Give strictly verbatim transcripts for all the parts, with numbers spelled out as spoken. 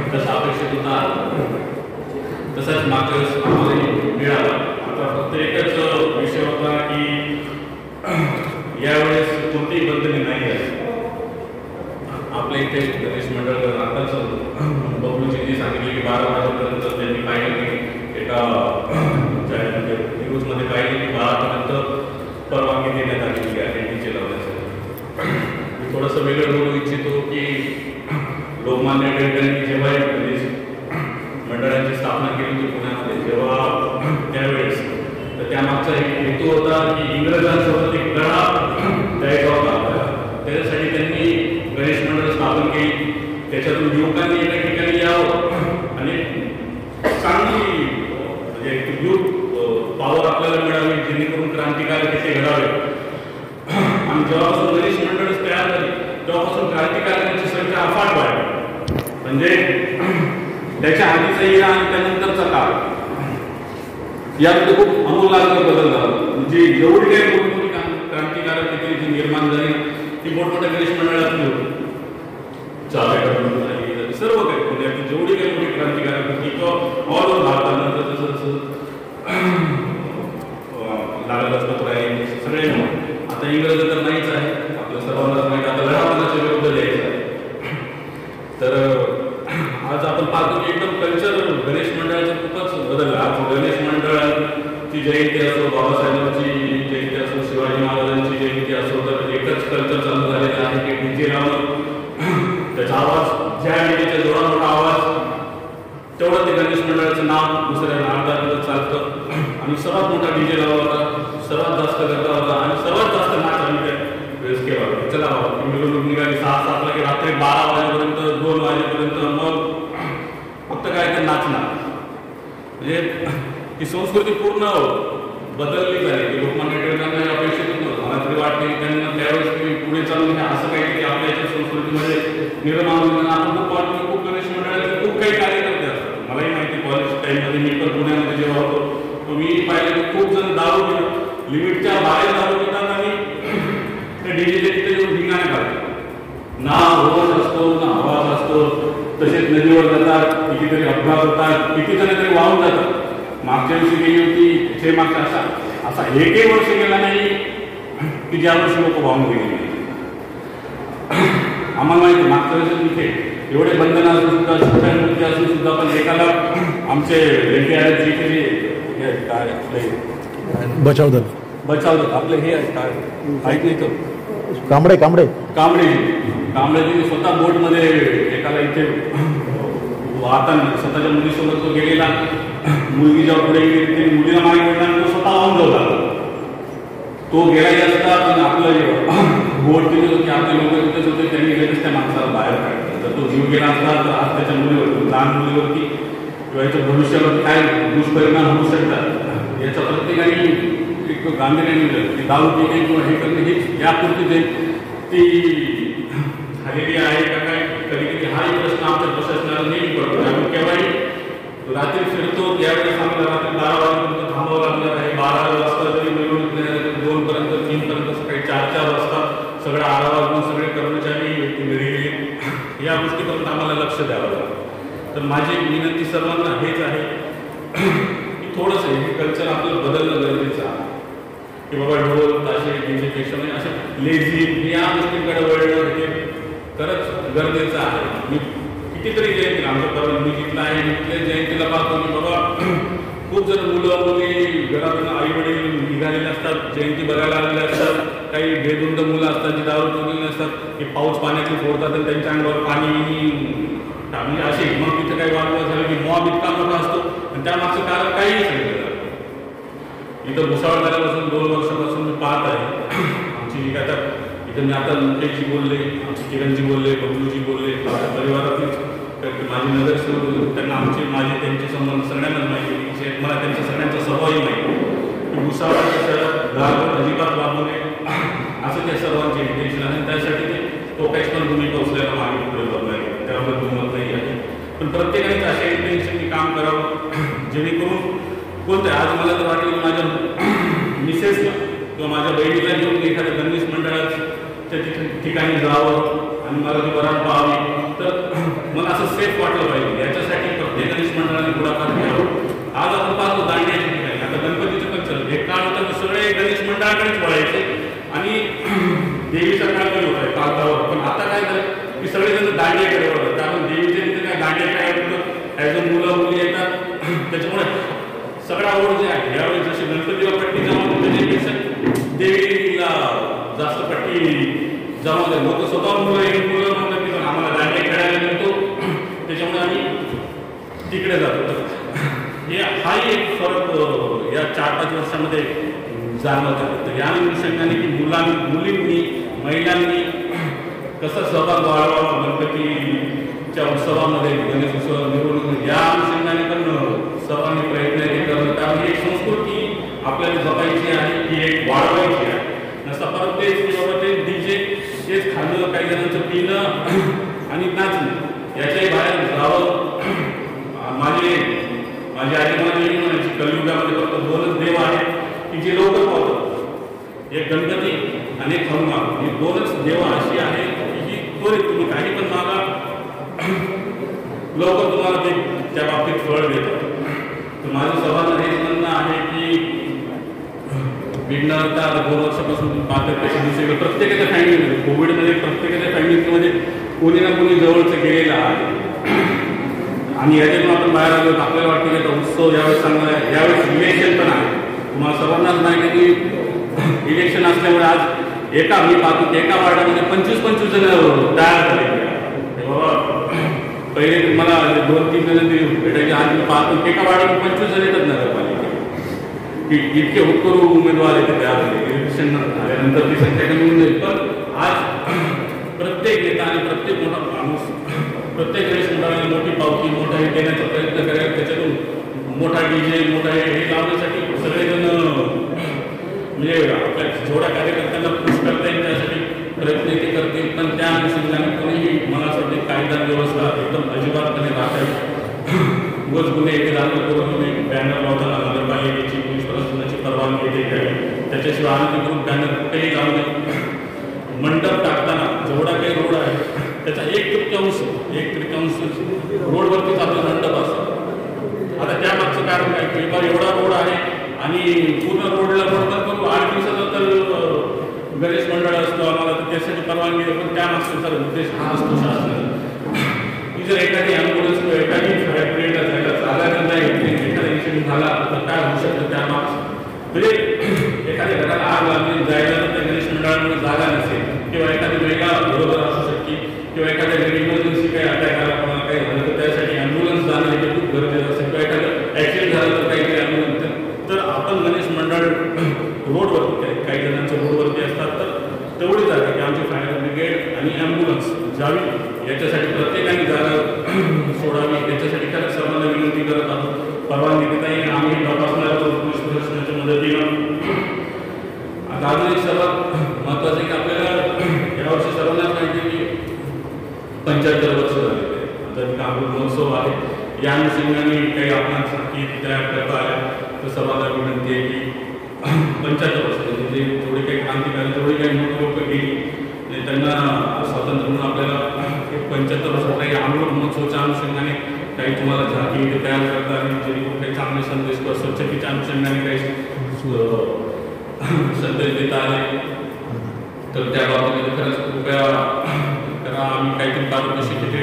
जसा अपेक्षित होता तसाच मागच्या वेळेस आम्हालाही मिळाला. आता फक्त एकच विषय होता की यावेळेस कोणतीही बंधने नाही आहे. आपल्या इथे गणेश मंडळ आताच बबलूजींनी सांगितले की बारा वाजेपर्यंत त्यांनी पाहिलं की एका म्हणजे न्यूजमध्ये पाहिलं की बारापर्यंत परवानगी देण्यात आलेली आहे डीजे लावण्यासाठी. मी थोडंसं वेगळं बोलू इच्छितो की लोकमान्य टिळकांनी जेव्हा गणेश मंडळाची स्थापना केली होती पुण्यामध्ये, जेव्हा त्यावेळेस तर त्यामागचा एक हेतू होता की इंग्रजांसोबत एक लढा द्यायचा होता आपल्याला. त्याच्यासाठी त्यांनी गणेश मंडळ स्थापन केली. त्याच्यातून युवकांनी एका ठिकाणी यावं आणि चांगली म्हणजे एक युथ पॉवर आपल्याला मिळावी जेणेकरून क्रांतिकारी तिथे घडावे. आणि जेव्हापासून गणेश मंडळ तयार झाली तेव्हापासून क्रांतिकाऱ्यांची संख्या अफाट वाढली. म्हणजे त्याच्या आधीचाही आणि त्यानंतरचा काळ यामध्ये खूप आमूलाग्र बदल झाला. म्हणजे जेवढी काही मोठमोठी क्रांतिकारक तिथे जी निर्माण झाली ती मोठमोठ्या गणेश मंडळातली होती. चाफेकर सर्व काही म्हणजे जेवढी काही मोठी क्रांतिकारक होती किंवा ऑल ओव्हर भारतानंतर जसं जसं लाला लजपत राय सगळे. आता इंग्रज तर नाहीच आहे, आपल्या सर्वांनाच माहिती. आता लढापणाच्या विरुद्ध द्यायचं आहे. तर आज आपण पाहतो की एकदम कल्चर गणेश मंडळाचं खूपच बदललं. आज गणेश मंडळाची जयंती असो, बाबासाहेबांची जयंती असो, शिवाजी महाराजांची जयंती असो, तर एकच कल्चर चालू झालेलं आहे की डीजे लावणं. त्याचा आवाज ज्या डीजेचा जोरात मोठा आवाज तेवढं ते गणेश मंडळाचं नाव दुसऱ्या अर्धा चालतं. आणि सर्वात मोठा डीजे लावला होता, सर्वात जास्त गरजा होता आणि सर्वात जास्त नाच आम्ही त्या वेळेस केला होता. चला बाबा मिरवणूक निघाली सहा सातला की रात्री बारा वाजेपर्यंत दोन वाजेपर्यंत मग फक्त काय ते नाचणार. म्हणजे ती संस्कृती पूर्ण बदलली झाली. की लोकमान्य टिळकांना अपेक्षित होतं. मला तरी वाटते की त्यांना त्यावेळेस पुढे चालून असं काहीतरी आपल्या याच्या संस्कृतीमध्ये निर्माण होतं. आपण खूप वाटतं खूप गणेश मंडळाचे खूप काही कार्यकर्ते असतात. मलाही माहिती कॉलेज टाईममध्ये मी पण पुण्यामध्ये जेव्हा होतो मी पाहिलं की खूप जण दारू पितात, लिमिटच्या बाहेर दारू पितात आणि त्या डीजेच्या तिथे येऊन धिंगाणे काढतात. ना रोज असतो ना आवाज असतो. तसेच नदीवर जातात, कितीतरी अपघात होतात, कितीतरी तरी वाहून जातात. मागच्या वर्षी गेली होती ते मागच्या असा असा एकही वर्ष गेला नाही की ज्या वर्षी लोक वाहून गेली. आम्हाला माहिती मागच्या वर्षी तिथे एवढे बंधन असून सुद्धा छोट्या मूर्ती असून सुद्धा पण एकाला आमचे एनडीआरएफची जे काय आपले बचाव दल बचाव दल आपले हे काय माहीत नाही तर कांबळे कांबळे कांबळे कांबळेजी स्वतः बोटमध्ये एकाला इथे वाहताना स्वतःच्या मुलीसोबत तो गेलेला. मुलगी जेव्हा पुढे गेली ते मुलीला मागे मिळणार तो स्वतः वाहून जाऊ तो गेलाही असता. पण आपलं जे बोट तिथे होती आपले लोक तिथेच होते त्यांनी लगेच त्या माणसाला बाहेर काढलं. जर तो जीव गेला असता तर आज त्याच्या मुलीवर लहान मुलीवरती किंवा याच्या भविष्यावर काय दुष्परिणाम होऊ शकतात याचा प्रत्येकाने एक गांभीर्याने दिलं. ती दारू पिणे किंवा हे करणे ही यापुरती जे ती झालेली आहे का काय कधी कधी हाही प्रश्न आमच्या प्रशासनाला नेहमी पडतो. आम्ही केव्हाही रात्री फिरतो त्यावेळेस आम्हाला रात्री बारा वाजेपर्यंत थांबावं लागणार आहे. बारा वाजता जरी मिळून दोन पर्यंत तीन पर्यंत सकाळी चार चार वाजता सगळा आढावा घेऊन सगळे कर्मचारी घरी गेले. या गोष्टीपर्यंत आम्हाला लक्ष द्यावं लागतं. तर माझी विनंती सर्वांना हेच आहे की थोडंसं हे कल्चर आपलं बदलणं गरजेचं आहे. की बाबा ढोल ताशे डीजेपेक्षा म्हणजे असे लेझी या गोष्टींकडे वळणं हे खरंच गरजेचं आहे. मी कितीतरी जयंती आमच्या परवा मी जिथला आहे तिथल्या जयंतीला पाहतो की बाबा खूप जण मुलं मुली घरातून आई वडील निघालेले असतात, जयंती बघायला आलेले असतात. काही बेधुंद मुलं असतात जी दारू पिलेली असतात की पाऊस पाण्यातली फोडतात आणि त्यांच्या अंगावर पाणी म्हणजे असे. मग तिथे काही वाढवं झालं की मॉब इतका मोठा असतो आणि त्यामागचं कारण काहीही सांगितलं जातं. इथं भुसावळ झाल्यापासून दोन वर्षापासून मी पाहत आहे. आमची जी काय इथं मी आता मुकेशजी बोलले, आमचे किरणजी बोलले, बबलूजी बोलले, माझ्या परिवारातलीच माझी नगरसेवक त्यांना आमचे माझे त्यांचे संबंध सगळ्यांनाच माहिती. मला त्यांच्या सगळ्यांचा स्वभावही माहिती की भुसावळच्या शहरात गावात अजिबात वापरू नये असं त्या सर्वांचे इंटेन्शन आहे. त्यासाठी ते तो काहीच पण भूमिका उचलायला मागे पुढे जात नाही, त्याबद्दल दुमत नाही आहे. पण प्रत्येकानेच अशा इंटेन्शननी काम करावं जेणेकरून कोणतं आज मला तर वाटेल माझ्या मिसेसला किंवा माझ्या बहिणीला घेऊन एखाद्या गणेश मंडळाच्या ठिकाणी जावं आणि मला ती वरात पाहावी तर मला असं सेफ वाटलं पाहिजे. जमा लोक स्वतः मुलं एक मुलं म्हणतात की आम्हाला दांडे खेळायला मिळतो त्याच्यामुळे आम्ही तिकडे जातो. हे हाही एक फरक या चार पाच वर्षामध्ये जाणवत आहे. तर या अनुषंगाने की मुलांनी मुलींनी महिलांनी कसा सहभाग वाढवावा गणपतीच्या उत्सवामध्ये गणेश उत्सव मिरवणूक या अनुषंगाने पण सर्वांनी प्रयत्न हे करणं. त्यामुळे एक संस्कृती आपल्याला जपायची आहे की एक वाढवायची आहे. नसता परत तेच की बाबा ते डीजे तेच खाणं काही जणांचं पिणं आणि नाचणं याच्याही बाहेर जावं. माझे माझी आजी मला नेहमी म्हणायची कलियुगामध्ये फक्त दोनच देव आहेत की जे लवकर पावतात, एक गणपती आणि एक हनुमान. ही दोनच देव अशी आहेत की त्वरित तुम्ही काही पण मागा लवकर तुम्हाला ते त्या बाबतीत फळ देतात. तर माझं सर्वांना हेच म्हणणं आहे की विघ्नहर्ता दोन वर्षापासून पाहतात त्याच्या दिवशी प्रत्येकाच्या फॅमिलीमध्ये कोविडमध्ये प्रत्येकाच्या फॅमिलीमध्ये कोणी ना कोणी जवळचं गेलेलं आहे. आणि याच्यातून आपण बाहेर आलो आपल्याला वाटतं की आता उत्सव यावेळेस चांगला आहे. यावेळेस इलेक्शन पण आहे. तुम्हाला सर्वांनाच माहिती आहे की इलेक्शन असल्यामुळे आज एका मी पाहतो की एका वार्डामध्ये पंचवीस पंचवीस जण तयार झाले. बाबा पहिले तुम्हाला दोन तीन जण भेटायचे, आज मी पाहतो की एका वार्डामध्ये पंचवीस जण येतात नगरपालिका की इतके उत्करू उमेदवार येते तयार झाले. इलेक्शन झाल्यानंतर ती संख्या कमी होऊन जाईल. पण आज प्रत्येक नेता आणि प्रत्येक मोठा माणूस प्रत्येक वेळेस मोठा मोठी पावती मोठा हे देण्याचा प्रयत्न करायला त्याच्यातून मोठा डीजे मोठा हे लावण्यासाठी सगळेजण म्हणजे आपल्या जेवढ्या कार्यकर्त्यांना पुश करता येईल त्यासाठी प्रयत्न ते करतील. पण त्या अनुषंगाने कोणीही मला असं वाटते कायदा व्यवस्था एकदम अजिबातपणे राखावी. उगाच गुन्हे येथे दाखल करून तुम्ही बॅनर लावताना नगरपालिकेची पोलीस प्रशासनाची परवानगी येते घ्यावी. त्याच्याशिवाय आणखी करून बॅनर कुठेही लावू नये. मंडप टाकताना जेवढा काही रोड आहे त्याचा एक तृतीयांश एक तृतीयांश रोडवरतीच आपला मंडप असतो. आता त्या मागचं कारण काय की बाबा एवढा रोड आहे आणि पूर्ण रोडला रोड तर करू आठ दिवसाचा तर गणेश मंडळ असतो आम्हाला तर त्यासाठी परवानगी देतो. पण त्या मागचा तर उद्देश हा असतो शासनाचा की जर एखादी ॲम्ब्युलन्स किंवा एखादी फॅक्टरीला जायला चालायला नाही एखादा इन्सिडेंट झाला तर काय होऊ शकतं त्या मागचं म्हणजे एखाद्या घराला आग लागली जायला तर त्या गणेश मंडळामध्ये जागा नसेल किंवा एखादी वेगळा बरोबर असू शकते किंवा एखाद्या घरी इमर्जन्सी काही अटॅक आला कोणाला काही झालं तर त्यासाठी ॲम्ब्युलन्स जाणं हे खूप गरजेचं असेल किंवा एखादं ॲक्सिडेंट झालं तर काहीतरी ॲम्ब्युलन्स तर आपण गणेश मंडळ रोडवरती काही काही जणांच्या रोडवरती असतात तर तेवढी जागा की आमची फायर ब्रिगेड आणि ॲम्ब्युलन्स जावी याच्यासाठी प्रत्येकाने जागा सोडावी. याच्यासाठी खरंच सर्वांना विनंती करत आहोत. परवानगी देता येईल आम्ही तपासणार आहोत पोलीस प्रशासनाच्या मदतीनं. आता अजून एक सर्वात महत्त्वाचं आहे की आपल्याला यावर्षी सर्वांनाच माहिती की पंच्याहत्तर वर्ष झाले आता कांबूर महोत्सव आहे. या अनुषंगाने काही आपणासाठी तयार करता आल्या तर सर्वांना विनंती आहे की पंच्याहत्तर वर्ष म्हणजे जेवढे काही क्रांतिकारी जेवढे काही मोठे लोक गेली त्यांना स्वातंत्र्य म्हणून आपल्याला पंच्याहत्तर वर्षात काही अमृत महोत्सवाच्या अनुषंगाने काही तुम्हाला झाकी ते तयार करता आणि जेणेकरून काही चांगले संदेश किंवा स्वच्छतेच्या अनुषंगाने काही संदेश देता आले तर त्या बाबतीमध्ये खरंच कृपया करा. आम्ही काहीतरी पारितोषिक तिथे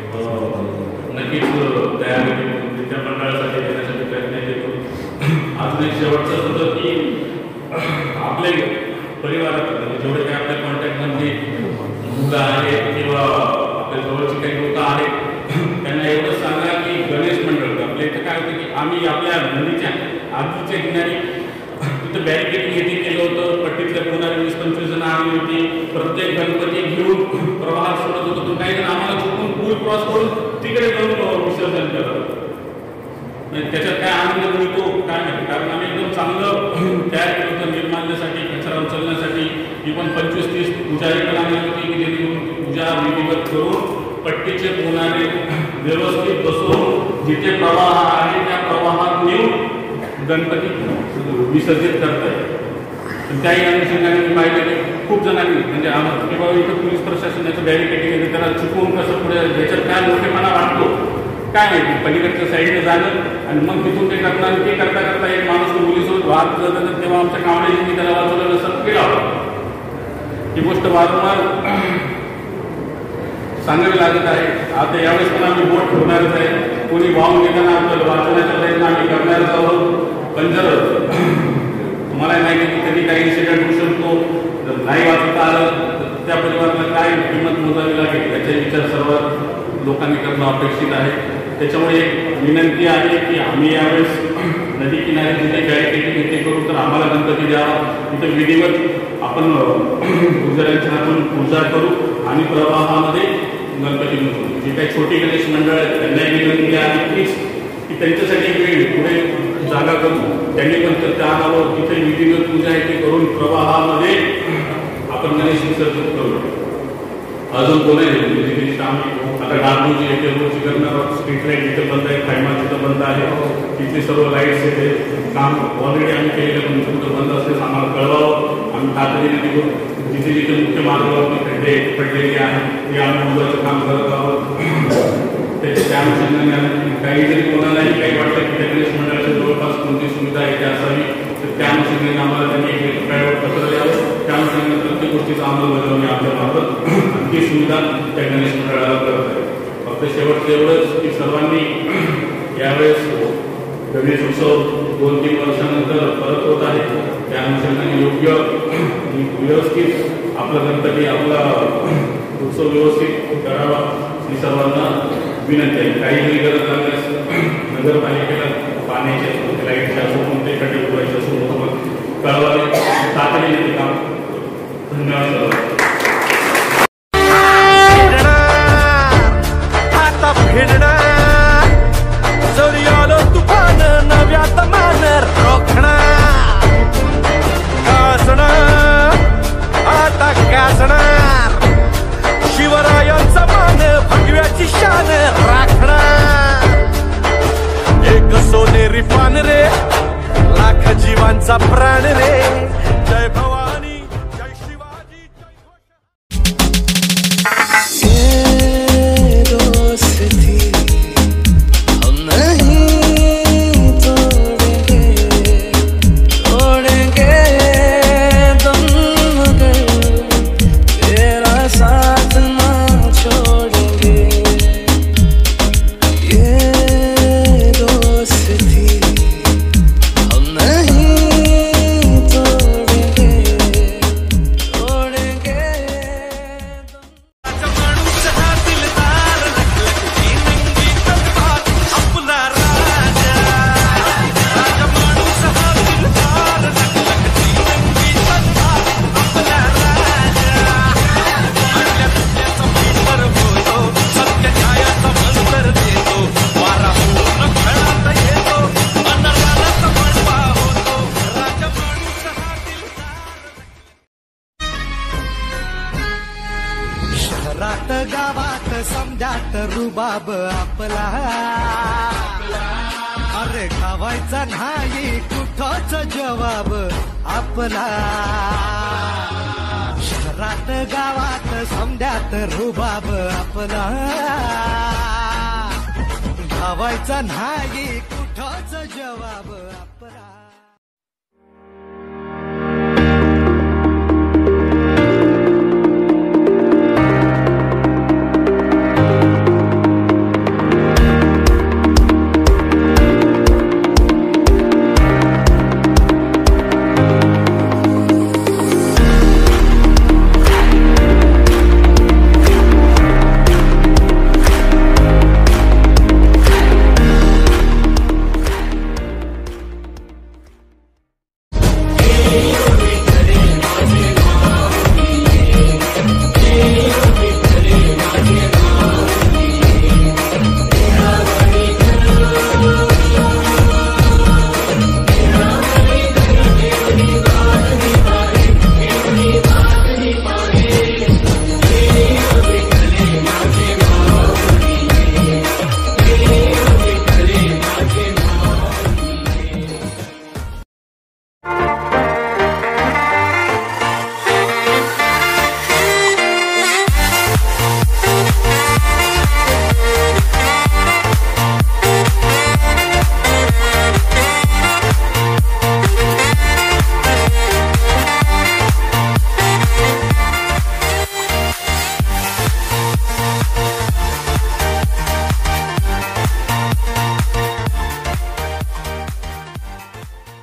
नक्कीच तयार त्या मंडळासाठी देण्यासाठी प्रयत्न केलो. अजून एक शेवटचं होतं की आपले परिवारात म्हणजे जेवढे काही आपल्या कॉन्टॅक्टमध्ये मुलं आहेत किंवा आपल्या जवळची काही लोक आहेत त्यांना एवढंच सांगा की गणेश मंडळ आपल्या इथं काय होतं की आम्ही आपल्या नदीच्या आधीच्या किनारी तिथं बॅरिकेडिंग येथे केलं होतं. पट्टीतल्या कोणाला वीस पंचवीस जण आणली होती. प्रत्येक गणपती घेऊन प्रवाहात सोडत होतो. तर काही जण आम्हाला चुकून पूल क्रॉस करून तिकडे जाऊन विसर्जन करत त्याच्यात काय आनंद मिळतो काय नाही. कारण आम्ही एकदम चांगलं तयार केलं होतं निर्माल्यासाठी कचरा उचलण्यासाठी. ही पण पंचवीस तीस पुजारी पण आणली होती की जेणेकरून पूजा विधिवत करून पट्टीचे होणारे व्यवस्थित बसवून जिथे प्रवाह आहे त्या प्रवाहात नेऊन गणपती विसर्जित करता येईल. त्याही अनुषंगाने मी पाहिलं की खूप जणांनी म्हणजे आम्हाला किंवा इथं पोलीस प्रशासनाचं बॅरिकेडिंग येते त्याला चुकवून कसं पुढे ह्याच्यात काय मोठेपणा वाटतो काय माहिती. पलीकडच्या साईडने झालं आणि मग तिथून ते करणार ते करता करता एक माणूस मुलीसोबत वाद जातात तेव्हा आमच्या कावड्याने त्याला वाचवलं नसतं केला होता. ही गोष्ट वारंवार सांगावी लागत आहे. आता यावेळेस पण आम्ही बोट ठेवणारच आहे. कोणी वाहून घेताना आपल्याला वाचवण्याचा प्रयत्न आम्ही करणारच आहोत. पण जर तुम्हाला माहिती की कधी काही इन्सिडेंट होऊ शकतो जर नाही वाचता आलं त्या परिवाराला काय किंमत मोजावी लागेल याचा विचार सर्व लोकांनी करणं अपेक्षित आहे. त्याच्यामुळे एक विनंती आहे की आम्ही यावेळेस नदी किनारी जिथे बॅरिकेडिंग येते करू, तर आम्हाला गणपती द्यावा. तिथे विधिवत आपण गुजरांच्या हातून पूजा करू आणि प्रवाहामध्ये गणपती करू. जे काही छोटी गणेश मंडळ आहेत त्यांनाही विनंती आहे प्लीज की त्यांच्यासाठी वेळ पुढे जागा करू. त्यांनी पण त्या नावावर तिथे विधिवत पूजा आहे ते करून प्रवाहामध्ये आपण गणेश विसर्जित करू. अजून कोणी काम आता डागडूजी येथे रोज करणार, स्ट्रीट लाईट इथे बंद आहे, खायमा तिथं बंद आहे, तिथले सर्व लाईट्स येते काम ऑलरेडी आम्ही केलेलं पण कुठं बंद असल्यास आम्हाला कळवावं. आम्ही तातडीने तिथून जिथे जिथे मुख्य मार्गावरती खड्डे पडलेले आहेत ते आम्ही मुलाचं काम करत आहोत. त्याच्या त्या अनुषंगाने काही जरी कोणालाही काही वाटलं की त्या गणेश मंडळाच्या जवळपास कोणती सुविधा आहे ते असावी, तर त्या अनुषंगाने आम्हाला त्यांनी एक प्रायव्हेट पत्र द्यावं. त्या अनुषंगाने प्रत्येक गोष्टीचा अंमलबजावणी आपल्यामार्फत ती सुविधा त्या गणेश मंडळाला करत आहे. फक्त शेवटचं एवढंच की सर्वांनी यावेळेस गणेश उत्सव दोन तीन वर्षानंतर परत होत आहे, त्या अनुषंगाने योग्य व्यवस्थित आपला गणपती आपला उत्सव व्यवस्थित करावा ही सर्वांना विनंती आहे. काही जरी गरज लागल्यास नगरपालिकेला पाण्याचे असो, लाईटचे असो, कोणते खड्डे उडवायचे असो कळवावे, तातडीने ते काम. धन्यवाद. शिवरायांचा मान भगव्याची शान राखणार, एक सोनेरी पान रे, लाख जीवांचा प्राण रे. जय भवानी, जय शिवाजी, ये दोस्ती हम नहीं तोड़ेंगे, तोड़ेंगे दम मगर तेरा साथ ना छोड़ेंगे. ये दोस्ती हम नहीं तोड़ेंगे, तोड़ेंगे माणूस हा दिलदार, लखलखची नंगी तलवार आपला राजा. राजा माणूस हा दिलदार, लखलखची नंगी तलवार आपला राजा. आपल्या दुसऱ्याचा भीतर होतो, सत्य न्यायाचा मंत्र देतो, वारा पूर्ण खेळात येतो, अनरालाचा बनवा होतो. राजा माणूस हा दिलदार. शहरात गावात समजात रुबाब आपला, अरे खावायचा नाही कुठंच जवाब आपला. शहरात गावात समजात रुबाब आपला, खावायचा नाही कुठंच जवाब आपला.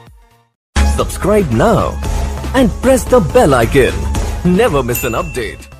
Subscribe now and press the bell icon. Never miss an update.